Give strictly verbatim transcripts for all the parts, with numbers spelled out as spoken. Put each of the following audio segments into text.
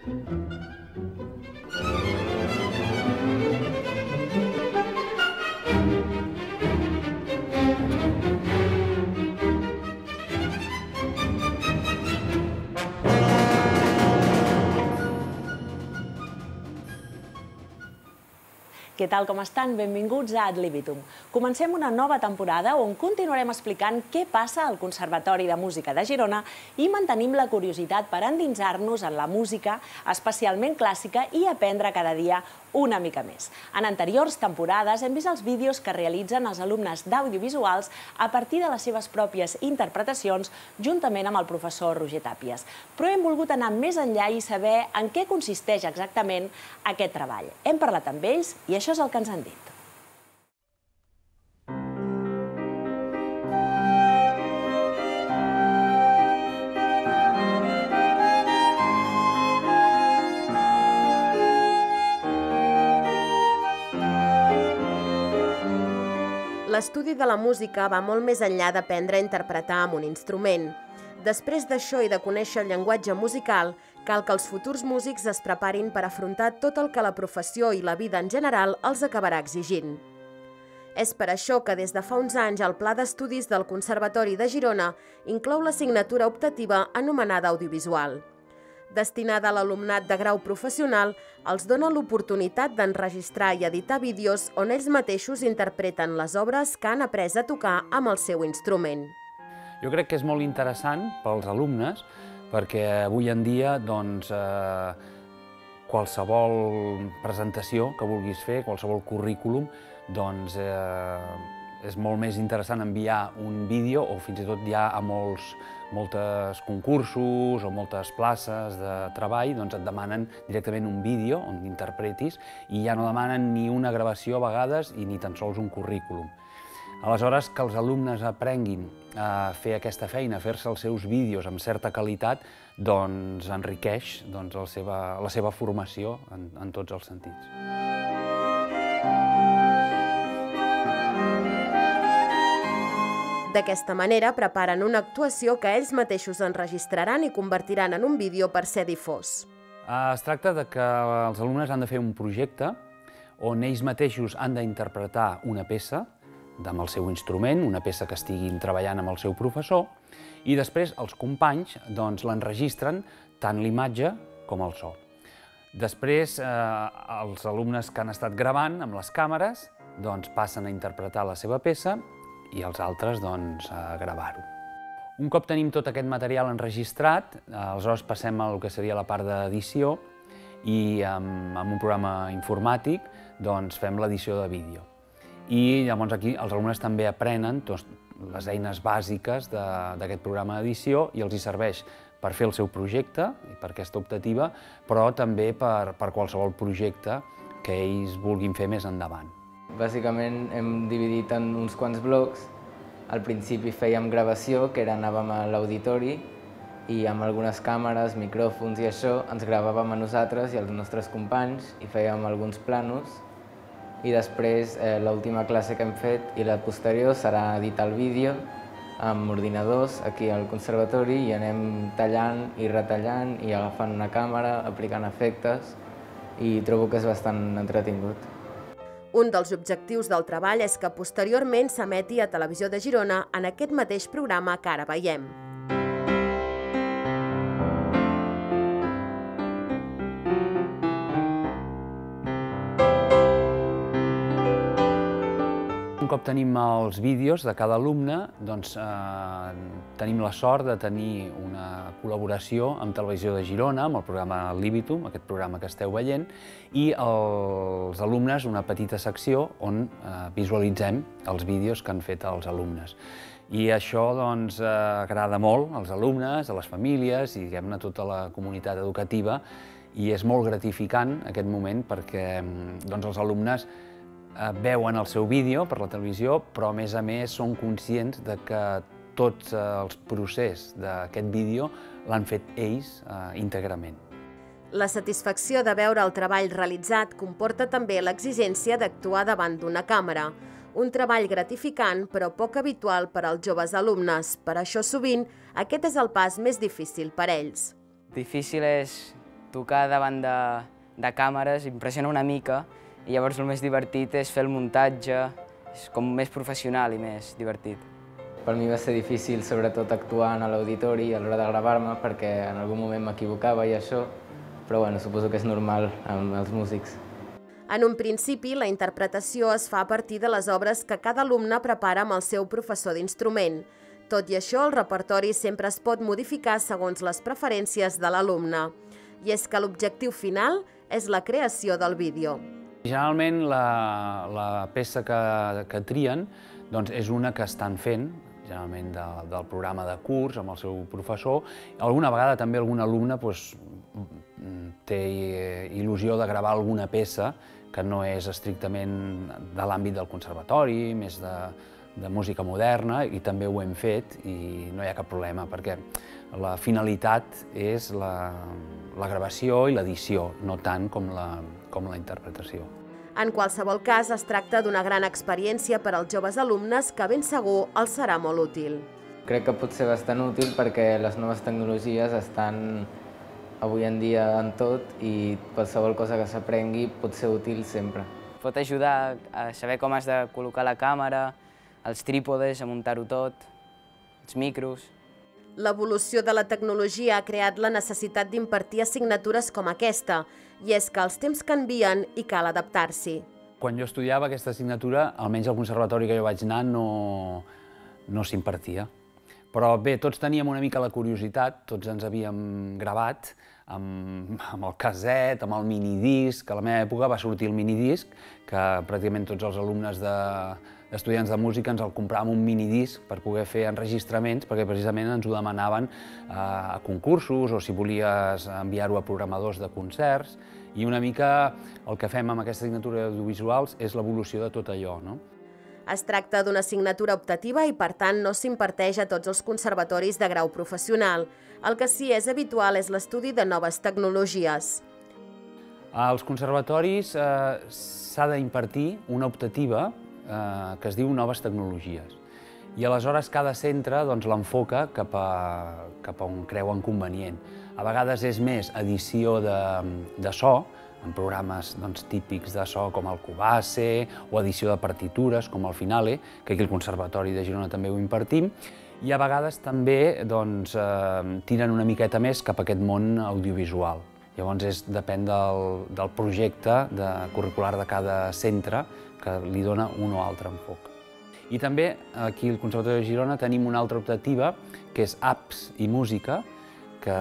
Què tal, com estan? Benvinguts a Ad Libitum. Comencem una nova temporada on continuarem explicant què passa al Conservatori de Música de Girona i mantenim la curiositat per endinsar-nos en la música, especialment clàssica, i aprendre cada dia una mica més. En anteriors temporades hem vist els vídeos que realitzen els alumnes d'audiovisuals a partir de les seves pròpies interpretacions juntament amb el professor Roger Tàpies. Però hem volgut anar més enllà i saber en què consisteix exactament aquest treball. Hem parlat amb ells i això és el que ens han dit. L'estudi de la música va molt més enllà d'aprendre a interpretar amb un instrument. Després d'això i de conèixer el llenguatge musical, cal que els futurs músics es preparin per afrontar tot el que la professió i la vida en general els acabarà exigint. És per això que des de fa uns anys el Pla d'Estudis del Conservatori de Girona inclou l'assignatura optativa anomenada audiovisual. Destinada a l'alumnat de grau professional, els dona l'oportunitat d'enregistrar i editar vídeos on ells mateixos interpreten les obres que han après a tocar amb el seu instrument. Jo crec que és molt interessant pels alumnes perquè avui en dia doncs, eh, qualsevol presentació que vulguis fer, qualsevol currículum, doncs, eh, és molt més interessant enviar un vídeo o fins i tot ja a molts moltes concursos o moltes places de treball doncs et demanen directament un vídeo on interpretis i ja no demanen ni una gravació a vegades i ni tan sols un currículum. Aleshores, que els alumnes aprenguin a fer aquesta feina, a fer-se els seus vídeos amb certa qualitat, doncs enriqueix doncs, la, seva, la seva formació en, en tots els sentits. D'aquesta manera preparen una actuació que ells mateixos enregistraran i convertiran en un vídeo per ser difós. Es tracta de que els alumnes han de fer un projecte on ells mateixos han d'interpretar una peça amb el seu instrument, una peça que estiguin treballant amb el seu professor, i després els companys doncs, l'enregistren tant l'imatge com el so. Després, eh, els alumnes que han estat gravant amb les càmeres doncs, passen a interpretar la seva peça i els altres doncs, a gravar-ho. Un cop tenim tot aquest material enregistrat, aleshores passem al que seria la part d'edició i amb, amb un programa informàtic doncs, fem l'edició de vídeo. I llavors aquí els alumnes també aprenen doncs, les eines bàsiques d'aquest programa d'edició i els hi serveix per fer el seu projecte, per aquesta optativa, però també per, per qualsevol projecte que ells vulguin fer més endavant. Bàsicament hem dividit en uns quants blocs. Al principi fèiem gravació, que era anàvem a l'auditori i amb algunes càmeres, micròfons i això ens gravàvem a nosaltres i als nostres companys i fèiem alguns planos. I després eh, l'última classe que hem fet i la posterior serà editar el vídeo amb ordinadors aquí al conservatori i anem tallant i retallant i agafant una càmera, aplicant efectes i trobo que és bastant entretingut. Un dels objectius del treball és que posteriorment s'emeti a Televisió de Girona en aquest mateix programa que ara veiem. Un cop tenim els vídeos de cada alumne, doncs, eh, tenim la sort de tenir una col·laboració amb Televisió de Girona, amb el programa Libitum, aquest programa que esteu veient, i els alumnes una petita secció on eh, visualitzem els vídeos que han fet els alumnes. I això doncs, eh, agrada molt als alumnes, a les famílies i diguem-ne a tota la comunitat educativa i és molt gratificant aquest moment perquè doncs, els alumnes veuen el seu vídeo per la televisió, però a més a més són conscients de que tot el procés d'aquest vídeo l'han fet ells íntegrament. La satisfacció de veure el treball realitzat comporta també l'exigència d'actuar davant d'una càmera. Un treball gratificant, però poc habitual per als joves alumnes. Per això, sovint, aquest és el pas més difícil per ells. Difícil és tocar davant de, de càmeres impressiona una mica i llavors el més divertit és fer el muntatge, és com més professional i més divertit. Per mi va ser difícil, sobretot, actuar a l'auditori a l'hora de gravar-me, perquè en algun moment m'equivocava i això, però bueno, suposo que és normal amb els músics. En un principi, la interpretació es fa a partir de les obres que cada alumne prepara amb el seu professor d'instrument. Tot i això, el repertori sempre es pot modificar segons les preferències de l'alumne. I és que l'objectiu final és la creació del vídeo. Generalment, la, la peça que, que trien doncs, és una que estan fent, generalment de, del programa de curs amb el seu professor. Alguna vegada també algun alumne doncs, té il·lusió de gravar alguna peça que no és estrictament de l'àmbit del conservatori, més de, de música moderna, i també ho hem fet i no hi ha cap problema, perquè la finalitat és la, la gravació i l'edició, no tant com la, com la interpretació. En qualsevol cas, es tracta d'una gran experiència per als joves alumnes que ben segur els serà molt útil. Crec que pot ser bastant útil perquè les noves tecnologies estan avui en dia en tot i qualsevol cosa que s'aprengui pot ser útil sempre. Pot ajudar a saber com has de col·locar la càmera, els trípodes, a muntar-ho tot, els micros. L'evolució de la tecnologia ha creat la necessitat d'impartir assignatures com aquesta, i és que els temps canvien i cal adaptar-s'hi. Quan jo estudiava aquesta assignatura, almenys al conservatori que jo vaig anar, no, no s'impartia. Però bé, tots teníem una mica la curiositat, tots ens havíem gravat amb, amb el caset, amb el minidisc. A la meva època va sortir el minidisc, que pràcticament tots els alumnes de, d'estudiants de música ens el compràvem un minidisc per poder fer enregistraments, perquè precisament ens ho demanaven a concursos o si volies enviar-ho a programadors de concerts. I una mica el que fem amb aquesta assignatura d'audiovisuals és l'evolució de tot allò, no? Es tracta d'una assignatura optativa i, per tant, no s'imparteix a tots els conservatoris de grau professional. El que sí és habitual és l'estudi de noves tecnologies. Als conservatoris eh, s'ha d'impartir una optativa eh, que es diu Noves Tecnologies. I aleshores cada centre doncs, l'enfoca cap, a, cap a on creuen convenient. A vegades és més edició de, de so, en programes doncs, típics de so com el Cubase o edició de partitures com el Finale, que aquí al Conservatori de Girona també ho impartim, i a vegades també doncs, eh, tiren una miqueta més cap a aquest món audiovisual. Llavors és, depèn del, del projecte de, curricular de cada centre que li dona un o altre enfoc. I també aquí al Conservatori de Girona tenim una altra optativa que és Apps i Música, que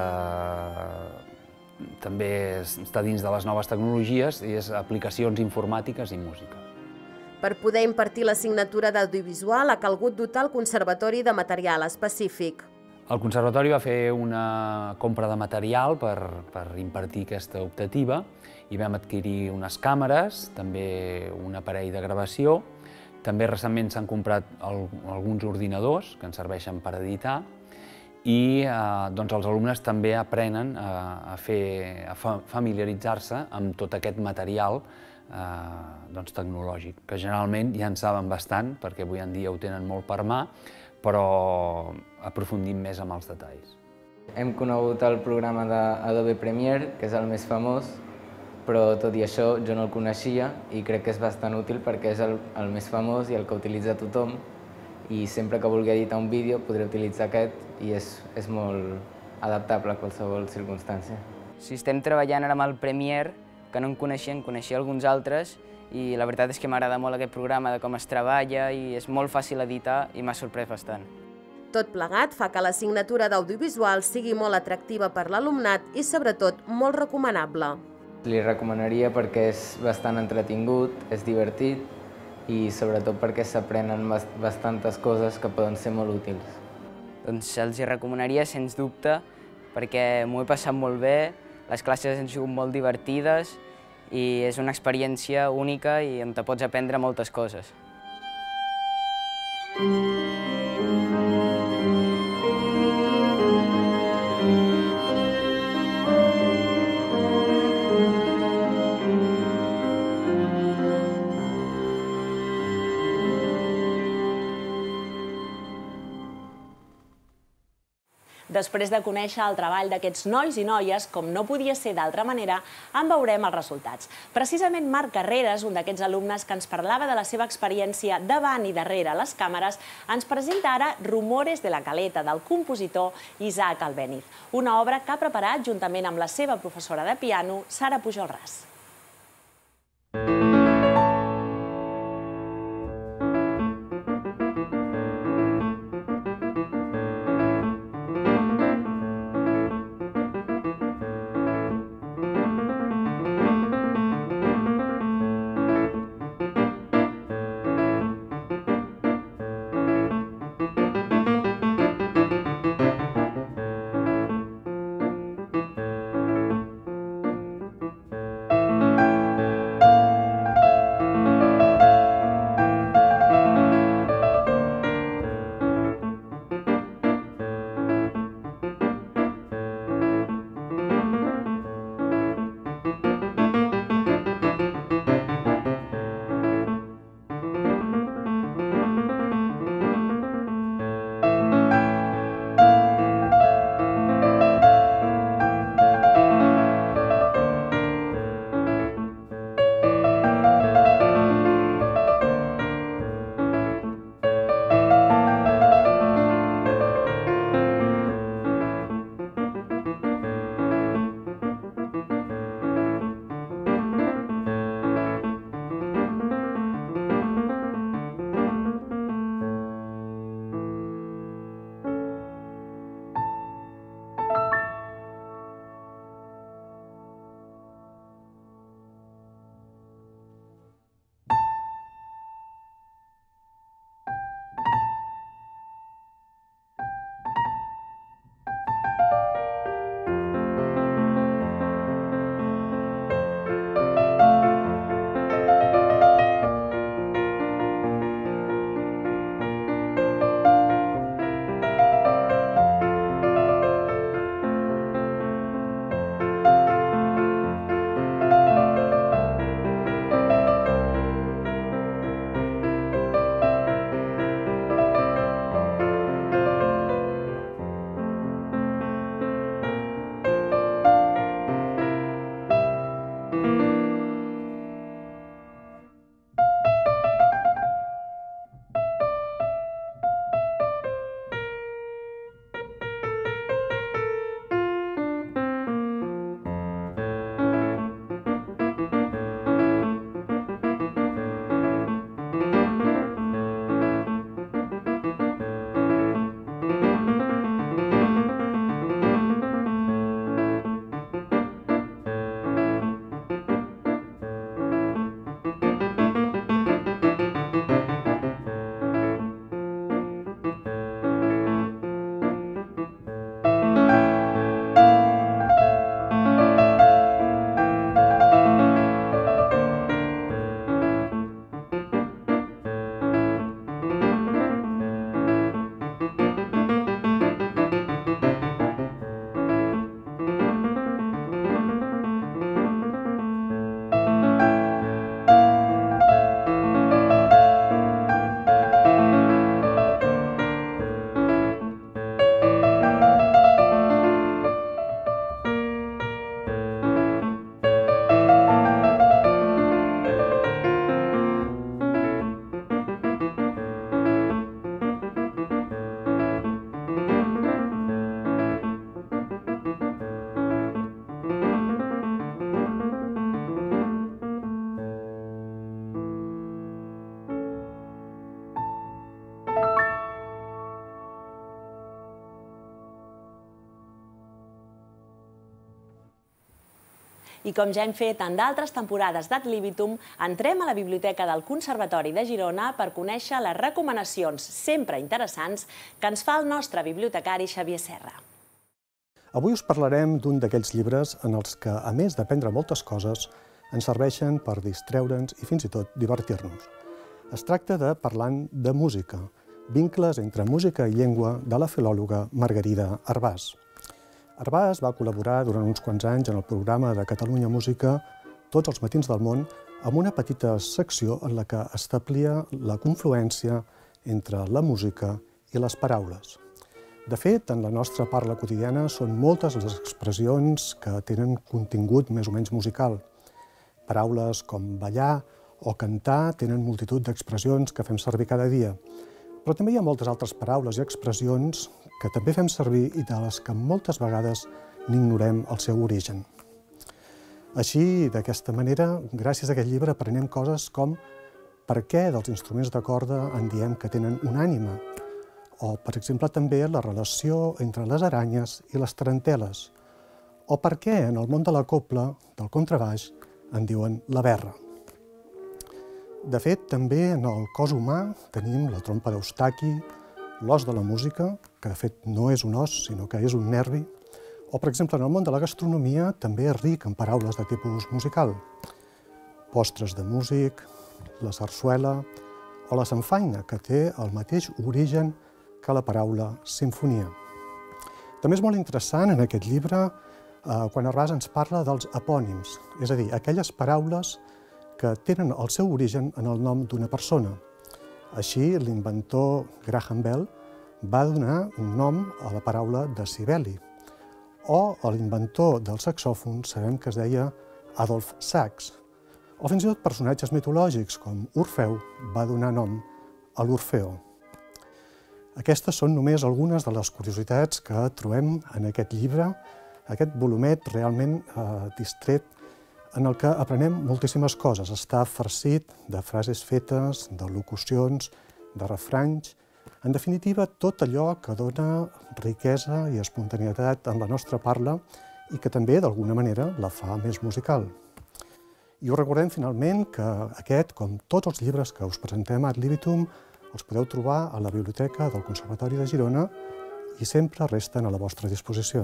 també està dins de les noves tecnologies i és aplicacions informàtiques i música. Per poder impartir l'assignatura d'audiovisual ha calgut dotar el Conservatori de material específic. El Conservatori va fer una compra de material per, per impartir aquesta optativa i vam adquirir unes càmeres, també un aparell de gravació. També recentment s'han comprat el, alguns ordinadors que ens serveixen per editar i eh, doncs els alumnes també aprenen a, a, fer, a fa, familiaritzar-se amb tot aquest material eh, doncs, tecnològic, que generalment ja en saben bastant, perquè avui en dia ho tenen molt per mà, però aprofundim més amb els detalls. Hem conegut el programa d'Adobe Premiere, que és el més famós, però tot i això jo no el coneixia i crec que és bastant útil perquè és el, el més famós i el que utilitza tothom, i sempre que vulgui editar un vídeo podré utilitzar aquest i és, és molt adaptable a qualsevol circumstància. Si estem treballant ara amb el Premiere, que no en coneixia, en coneixia alguns altres, i la veritat és que m'agrada molt aquest programa de com es treballa i és molt fàcil editar i m'ha sorprès bastant. Tot plegat fa que l'assignatura d'audiovisual sigui molt atractiva per l'alumnat i, sobretot, molt recomanable. Li recomanaria perquè és bastant entretingut, és divertit i sobretot perquè s'aprenen bastantes coses que poden ser molt útils. Doncs els hi recomanaria, sens dubte, perquè m'ho he passat molt bé, les classes han sigut molt divertides i és una experiència única i on te pots aprendre moltes coses. Després de conèixer el treball d'aquests nois i noies, com no podia ser d'altra manera, en veurem els resultats. Precisament Marc Carreras, un d'aquests alumnes que ens parlava de la seva experiència davant i darrere les càmeres, ens presenta ara Rumores de la Caleta, del compositor Isaac Albéniz, una obra que ha preparat juntament amb la seva professora de piano, Sara Pujol Ras. I com ja hem fet en d'altres temporades d'Ad Libitum, entrem a la Biblioteca del Conservatori de Girona per conèixer les recomanacions sempre interessants que ens fa el nostre bibliotecari Xavier Serra. Avui us parlarem d'un d'aquells llibres en els que, a més d'aprendre moltes coses, ens serveixen per distreure'ns i fins i tot divertir-nos. Es tracta de Parlant de música, vincles entre música i llengua de la filòloga Margarida Arbàs. Arbàs va col·laborar durant uns quants anys en el programa de Catalunya Música Tots els matins del món amb una petita secció en la que establia la confluència entre la música i les paraules. De fet, en la nostra parla quotidiana són moltes les expressions que tenen contingut més o menys musical. Paraules com ballar o cantar tenen multitud d'expressions que fem servir cada dia. Però també hi ha moltes altres paraules i expressions que també fem servir i de les que moltes vegades n'ignorem el seu origen. Així, d'aquesta manera, gràcies a aquest llibre aprenem coses com per què dels instruments de corda en diem que tenen una ànima, o, per exemple, també la relació entre les aranyes i les tarantel·les, o per què en el món de la cobla, del contrabaix, en diuen la berra. De fet, també en el cos humà tenim la trompa d'Eustaqui, l'os de la música, que de fet no és un os, sinó que és un nervi, o, per exemple, en el món de la gastronomia també és ric en paraules de tipus musical. Postres de músic, la sarsuela o la samfaina, que té el mateix origen que la paraula simfonia. També és molt interessant en aquest llibre quan Arbàs ens parla dels epònims, és a dir, aquelles paraules que tenen el seu origen en el nom d'una persona. Així, l'inventor Graham Bell va donar un nom a la paraula decibeli, o l'inventor del saxòfon sabem que es deia Adolf Sax, o fins i tot personatges mitològics com Orfeu va donar nom a l'Orfeó. Aquestes són només algunes de les curiositats que trobem en aquest llibre, aquest volumet realment distret en el que aprenem moltíssimes coses. Està farcit de frases fetes, de locucions, de refranys, en definitiva, tot allò que dona riquesa i espontaneïtat en la nostra parla i que també, d'alguna manera, la fa més musical. I us recordem, finalment, que aquest, com tots els llibres que us presentem a Ad Libitum, els podeu trobar a la Biblioteca del Conservatori de Girona i sempre resten a la vostra disposició.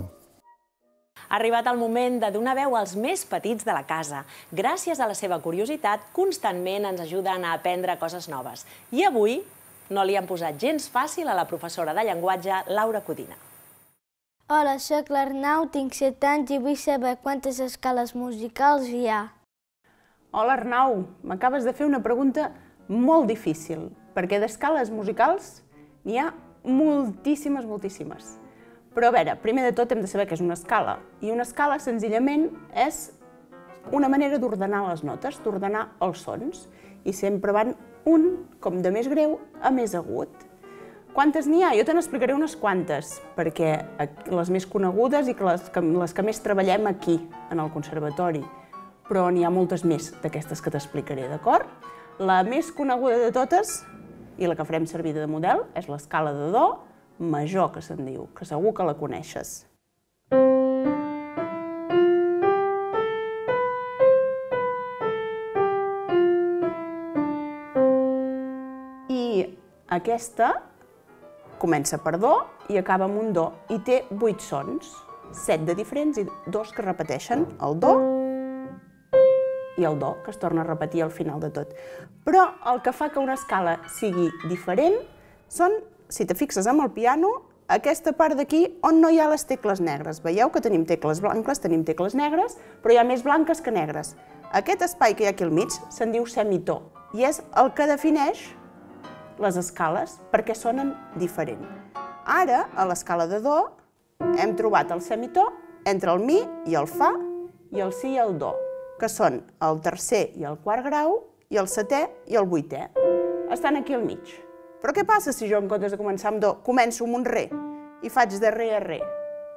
Ha arribat el moment de donar veu als més petits de la casa. Gràcies a la seva curiositat, constantment ens ajuden a aprendre coses noves. I avui no li han posat gens fàcil a la professora de llenguatge, Laura Codina. Hola, soc l'Arnau, tinc set anys i vull saber quantes escales musicals hi ha. Hola, Arnau, m'acabes de fer una pregunta molt difícil, perquè d'escales musicals n'hi ha moltíssimes, moltíssimes. Però a veure, primer de tot hem de saber què és una escala. I una escala, senzillament, és una manera d'ordenar les notes, d'ordenar els sons. I sempre van un, com de més greu, a més agut. Quantes n'hi ha? Jo te n'explicaré unes quantes, perquè les més conegudes i les que, les que més treballem aquí, en el conservatori. Però n'hi ha moltes més d'aquestes que t'explicaré, d'acord? La més coneguda de totes, i la que farem servir de model, és l'escala de do major, que se'n diu, que segur que la coneixes. I aquesta comença per do i acaba amb un do, i té vuit sons, set de diferents i dos que repeteixen, el do i el do, que es torna a repetir al final de tot. Però el que fa que una escala sigui diferent són, si te fixes amb el piano, aquesta part d'aquí on no hi ha les tecles negres. Veieu que tenim tecles blanques, tenim tecles negres, però hi ha més blanques que negres. Aquest espai que hi ha aquí al mig se'n diu semitó, i és el que defineix les escales, perquè sonen diferent. Ara, a l'escala de do, hem trobat el semitó entre el mi i el fa, i el si i el do, que són el tercer i el quart grau, i el setè i el vuitè. Estan aquí al mig. Però què passa si jo, en comptes de començar amb do, començo amb un re i faig de re a re?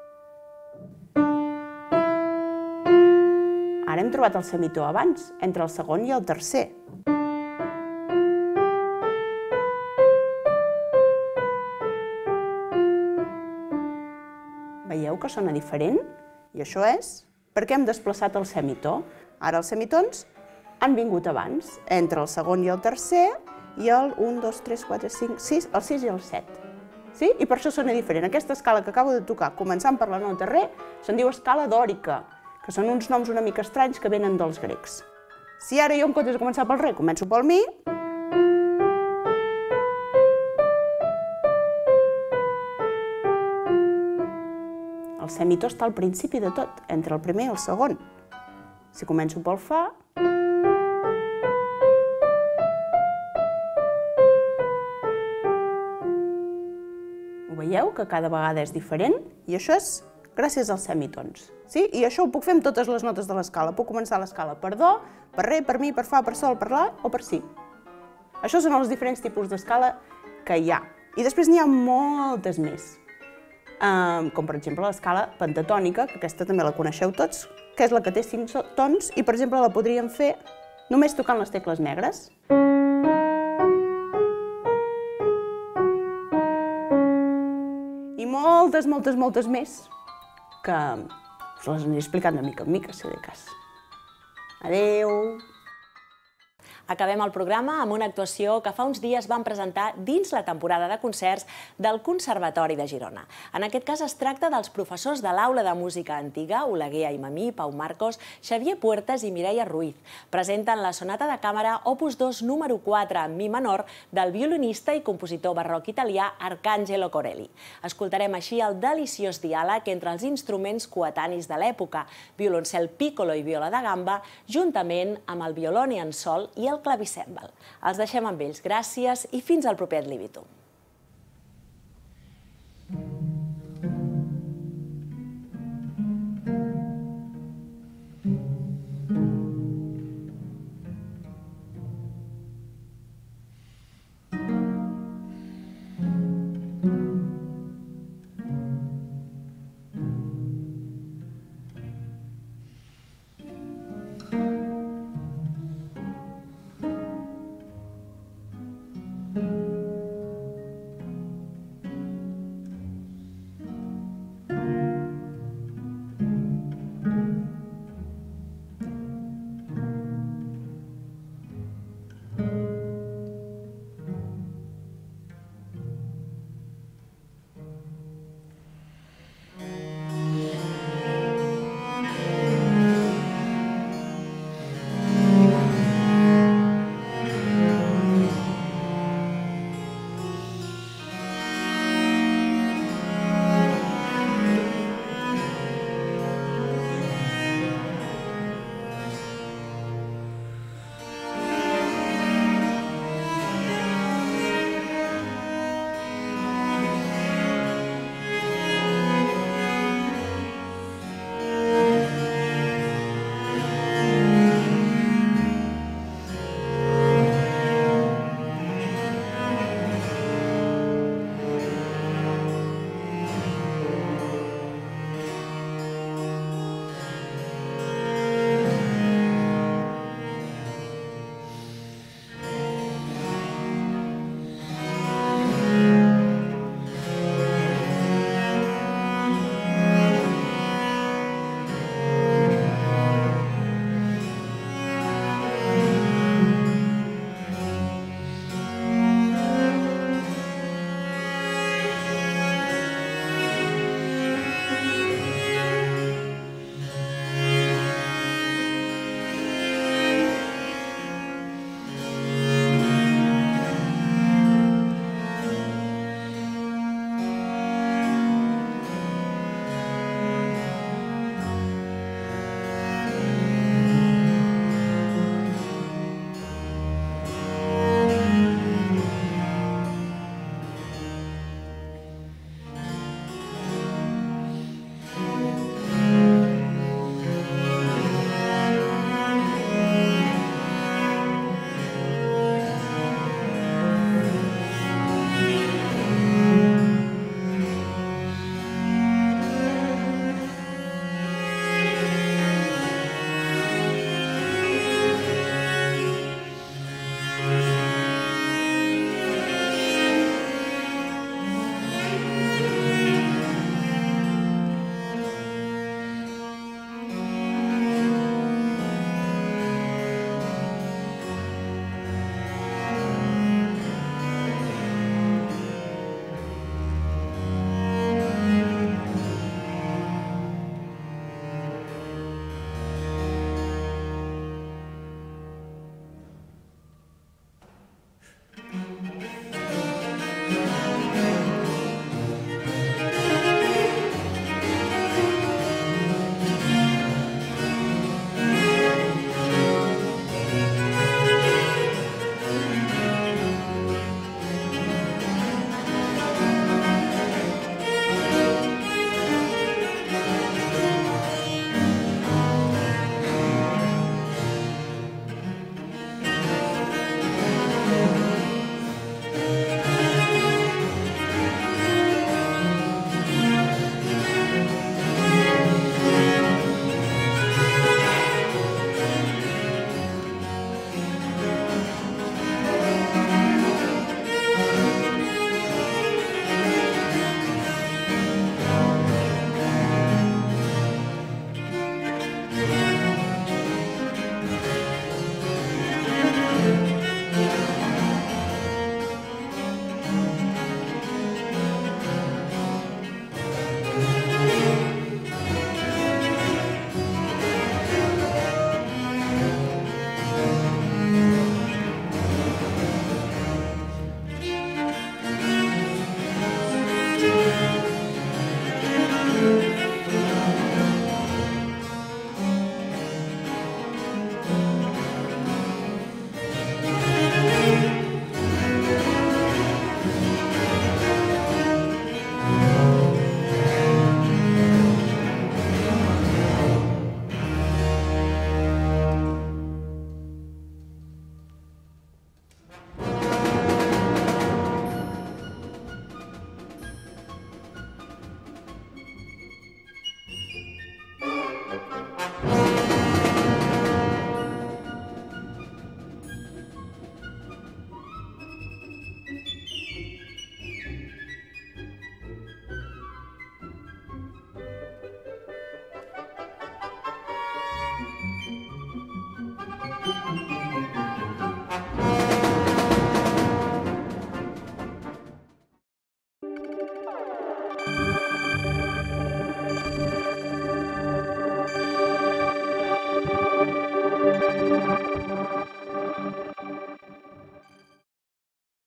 Ara hem trobat el semitó abans, entre el segon i el tercer. Veieu que sona diferent? I això és perquè hem desplaçat el semitó. Ara els semitons han vingut abans, entre el segon i el tercer, i el un, dos, tres, quatre, cinc, sis, el sis i el set. Sí? I per això sona diferent. Aquesta escala que acabo de tocar, començant per la nota re, se'n diu escala dòrica, que són uns noms una mica estranys que venen dels grecs. Si ara jo, en comptes de començar pel re, començo pel mi, el semitó està al principi de tot, entre el primer i el segon. Si començo pel fa, veieu, que cada vegada és diferent, i això és gràcies als semitons. Sí? I això ho puc fer amb totes les notes de l'escala. Puc començar l'escala per do, per re, per mi, per fa, per sol, per la o per si. Això són els diferents tipus d'escala que hi ha. I després n'hi ha moltes més. Um, com per exemple l'escala pentatònica, que aquesta també la coneixeu tots, que és la que té cinc tons, i per exemple la podríem fer només tocant les tecles negres. I moltes, moltes, moltes més, que us les aniré explicant de mica en mica, si de cas. Adéu! Acabem el programa amb una actuació que fa uns dies vam presentar dins la temporada de concerts del Conservatori de Girona. En aquest cas es tracta dels professors de l'Aula de Música Antiga, Oleguer Aimamí, Pau Marcos, Xavier Puertas i Mireia Ruiz. Presenten la sonata de càmera opus dos número quatre en mi menor del violinista i compositor barroc italià Arcangelo Corelli. Escoltarem així el deliciós diàleg entre els instruments coetanis de l'època, violoncel piccolo i viola da gamba, juntament amb el violone en sol i el clavicèmbal. Els deixem amb ells. Gràcies i fins al proper Ad Libitum.